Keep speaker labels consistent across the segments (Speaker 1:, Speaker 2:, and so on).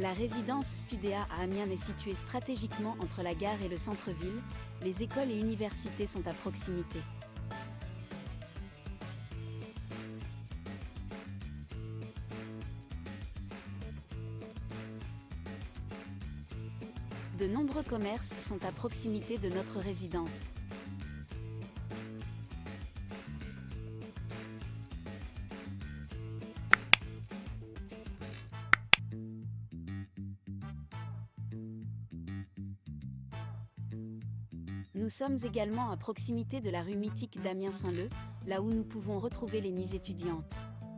Speaker 1: La résidence Studéa à Amiens est située stratégiquement entre la gare et le centre-ville. Les écoles et universités sont à proximité. De nombreux commerces sont à proximité de notre résidence. Nous sommes également à proximité de la rue mythique d'Amiens-Saint-Leu, là où nous pouvons retrouver les nuits étudiantes.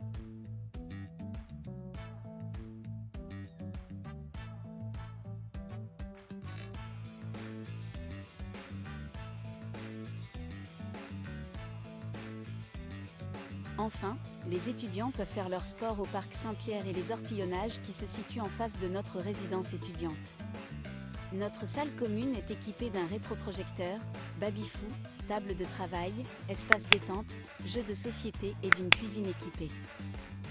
Speaker 1: Enfin, les étudiants peuvent faire leur sport au parc Saint-Pierre et les Ortillonnages qui se situent en face de notre résidence étudiante. Notre salle commune est équipée d'un rétroprojecteur, baby-foo, table de travail, espace détente, jeux de société et d'une cuisine équipée.